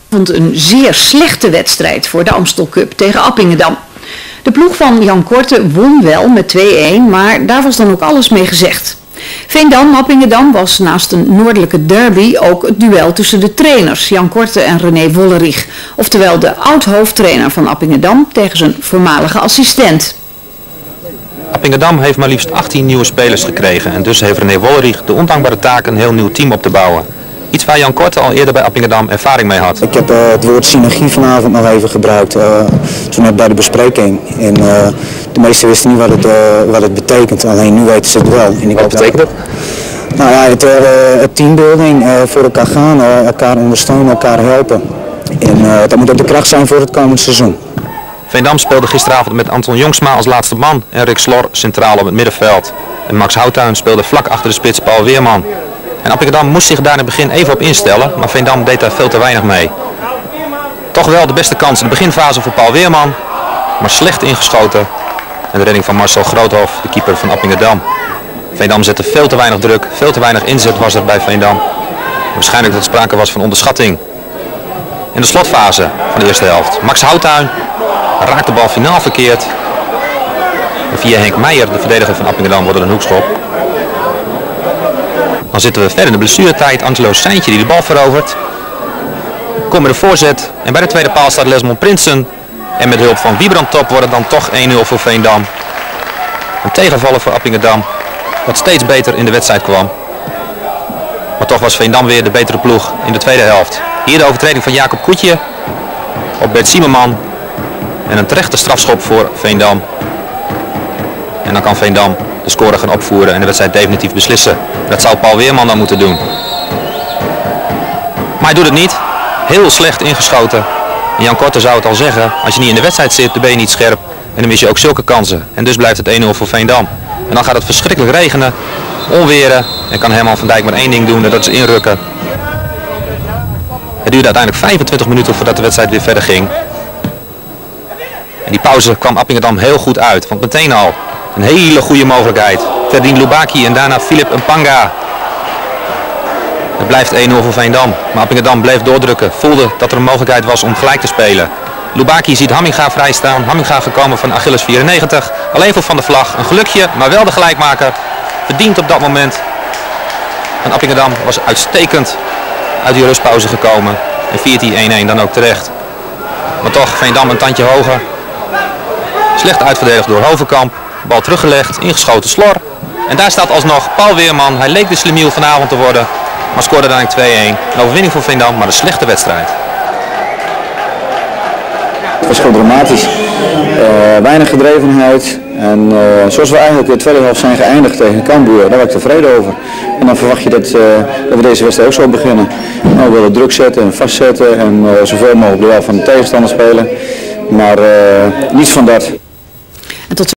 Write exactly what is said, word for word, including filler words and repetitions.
vond een zeer slechte wedstrijd voor de Amstel Cup tegen Appingedam. De ploeg van Jan Korte won wel met twee-een, maar daar was dan ook alles mee gezegd. Veendam-Appingedam was naast een noordelijke derby ook het duel tussen de trainers Jan Korte en René Wollerich. Oftewel de oud-hoofdtrainer van Appingedam tegen zijn voormalige assistent. Appingedam heeft maar liefst achttien nieuwe spelers gekregen en dus heeft René Wollerich de ondankbare taak een heel nieuw team op te bouwen. Iets waar Jan Korte al eerder bij Appingedam ervaring mee had. Ik heb uh, het woord synergie vanavond nog even gebruikt, uh, toen net bij de bespreking. En, uh, de meesten wisten niet wat het, uh, wat het betekent, alleen nu weten ze het wel. En ik wat betekent dat? Nou ja, het, uh, het teambuilding, uh, voor elkaar gaan, uh, elkaar ondersteunen, elkaar helpen. En uh, dat moet ook de kracht zijn voor het komend seizoen. Veendam speelde gisteravond met Anton Jongsma als laatste man en Rick Slor centraal op het middenveld. En Max Houttuin speelde vlak achter de spits Paul Weerman. En Appingedam moest zich daar in het begin even op instellen, maar Veendam deed daar veel te weinig mee. Toch wel de beste kans in de beginfase voor Paul Weerman, maar slecht ingeschoten. En de redding van Marcel Groothof, de keeper van Appingedam. Veendam zette veel te weinig druk, veel te weinig inzet was er bij Veendam. Waarschijnlijk dat er sprake was van onderschatting. In de slotfase van de eerste helft. Max Houttuin raakt de bal finaal verkeerd. En via Henk Meijer, de verdediger van Appingedam, wordt er een hoekschop. Dan zitten we verder in de blessuretijd. Angelo Seintje die de bal verovert. Komt met de voorzet. En bij de tweede paal staat Lesmond Prinsen. En met hulp van Wiebrand Top wordt het dan toch één nul voor Veendam. Een tegenvaller voor Appingedam. Wat steeds beter in de wedstrijd kwam. Maar toch was Veendam weer de betere ploeg in de tweede helft. Hier de overtreding van Jacob Koetje op Bert Siemerman. En een terechte strafschop voor Veendam. En dan kan Veendam de score gaan opvoeren en de wedstrijd definitief beslissen. Dat zou Paul Weerman dan moeten doen. Maar hij doet het niet. Heel slecht ingeschoten. En Jan Korte zou het al zeggen, als je niet in de wedstrijd zit, dan ben je niet scherp. En dan mis je ook zulke kansen. En dus blijft het één nul voor Veendam. En dan gaat het verschrikkelijk regenen, onweren. En kan Herman van Dijk maar één ding doen en dat is inrukken. Het duurde uiteindelijk vijfentwintig minuten voordat de wedstrijd weer verder ging. En die pauze kwam Appingedam heel goed uit, want meteen al een hele goede mogelijkheid. Ferdien Lubaki en daarna Philip Mpanga. Het blijft één nul voor Veendam, maar Appingedam bleef doordrukken, voelde dat er een mogelijkheid was om gelijk te spelen. Lubaki ziet Hamminga vrijstaan, Hamminga gekomen van Achilles vierennegentig, alleen voor Van der Vlag, een gelukje, maar wel de gelijkmaker, verdient op dat moment. En Appingedam was uitstekend uit die rustpauze gekomen en viert die één-één dan ook terecht. Maar toch Veendam een tandje hoger. Slecht uitverdedigd door Hovenkamp, bal teruggelegd, ingeschoten Slor. En daar staat alsnog Paul Weerman, hij leek de slimiel vanavond te worden, maar scoorde uiteindelijk twee-één. Een overwinning voor Veendam, maar een slechte wedstrijd. Het was gewoon dramatisch. Uh, weinig gedrevenheid. En uh, zoals we eigenlijk de tweede helft zijn geëindigd tegen Cambuur, daar ben ik tevreden over. En dan verwacht je dat, uh, dat we deze wedstrijd ook zo beginnen. Nou, we willen druk zetten en vastzetten en uh, zoveel mogelijk de helft van de tegenstander spelen. Maar uh, niets van dat.